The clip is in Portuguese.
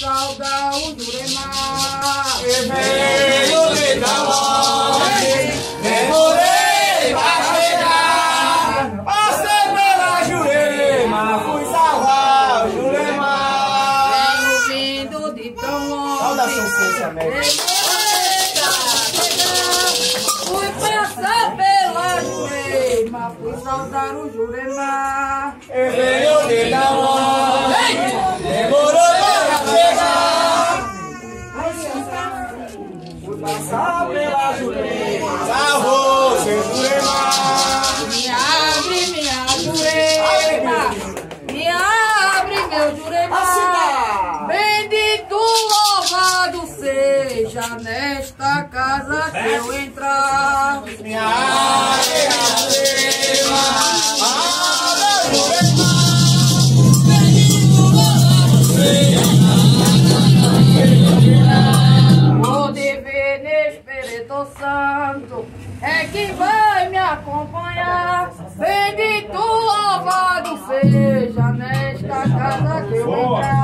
saudar o Jurema. Veio de longe, demorei pra chegar. Passei pela Jurema, fui salvar o Jurema. Venho vindo de tão longe. Saudação, ciência médica. Fui passar pela Jurema, fui saudar o Jurema. Veio de longe, demorou pra chegar. Fui passar pela Jurema, salvou seu Jurema. Me abre, minha Jurema. Me abre, meu Jurema. Bendito, louvado seja nesta casa que eu entrar. Minha área Jurema, Jurema. O divino Espírito Santo é quem vai me acompanhar. Bendito, louvado seja nesta casa que eu entrar.